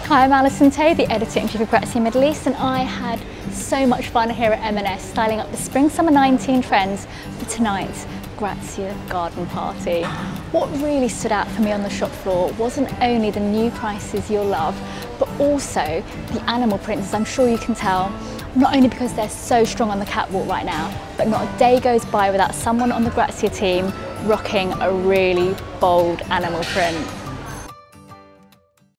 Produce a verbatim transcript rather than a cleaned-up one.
Hi, I'm Alison Tay, the editor-in-chief of Grazia Middle East, and I had so much fun here at M and S styling up the Spring Summer nineteen trends for tonight's Grazia Garden Party. What really stood out for me on the shop floor wasn't only the new prices you'll love, but also the animal prints, as I'm sure you can tell, not only because they're so strong on the catwalk right now, but not a day goes by without someone on the Grazia team rocking a really bold animal print.